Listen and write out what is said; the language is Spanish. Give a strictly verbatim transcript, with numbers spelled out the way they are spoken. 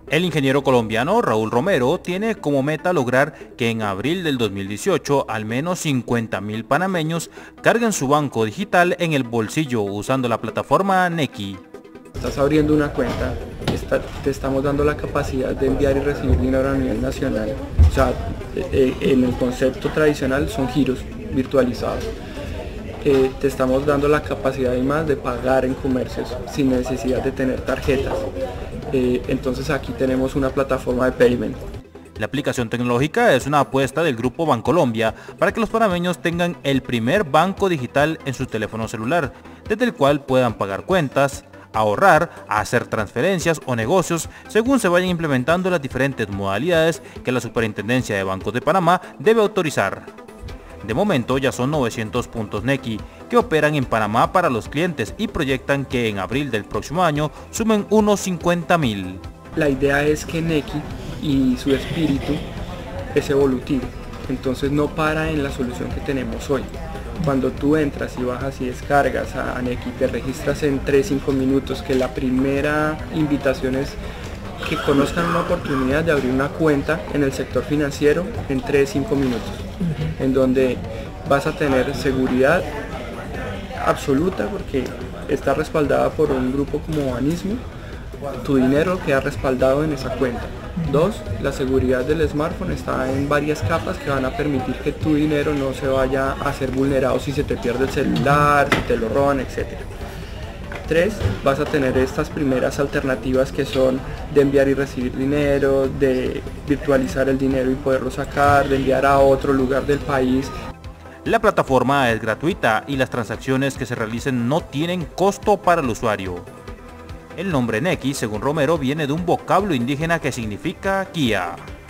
El ingeniero colombiano Raúl Romero tiene como meta lograr que en abril del dos mil dieciocho al menos cincuenta mil panameños carguen su banco digital en el bolsillo usando la plataforma Nequi. Estás abriendo una cuenta, está, te estamos dando la capacidad de enviar y recibir dinero a nivel nacional. O sea, eh, en el concepto tradicional son giros virtualizados. Eh, te estamos dando la capacidad además de pagar en comercios sin necesidad de tener tarjetas. Eh, entonces aquí tenemos una plataforma de payment. La aplicación tecnológica es una apuesta del Grupo Bancolombia para que los panameños tengan el primer banco digital en su teléfono celular, desde el cual puedan pagar cuentas, ahorrar, hacer transferencias o negocios según se vayan implementando las diferentes modalidades que la Superintendencia de Bancos de Panamá debe autorizar. De momento ya son novecientos puntos Nequi que operan en Panamá para los clientes y proyectan que en abril del próximo año sumen unos cincuenta mil. La idea es que Nequi y su espíritu es evolutivo, entonces no para en la solución que tenemos hoy. Cuando tú entras y bajas y descargas a Nequi, te registras en tres a cinco minutos, que la primera invitación es que conozcan una oportunidad de abrir una cuenta en el sector financiero en tres a cinco minutos, en donde vas a tener seguridad absoluta porque está respaldada por un grupo como Banismo. Tu dinero queda respaldado en esa cuenta. Dos, la seguridad del smartphone está en varias capas que van a permitir que tu dinero no se vaya a ser vulnerado si se te pierde el celular, si te lo roban, etcétera. Tres, vas a tener estas primeras alternativas que son de enviar y recibir dinero, de virtualizar el dinero y poderlo sacar, de enviar a otro lugar del país. La plataforma es gratuita y las transacciones que se realicen no tienen costo para el usuario. El nombre Nequi, según Romero, viene de un vocablo indígena que significa guía.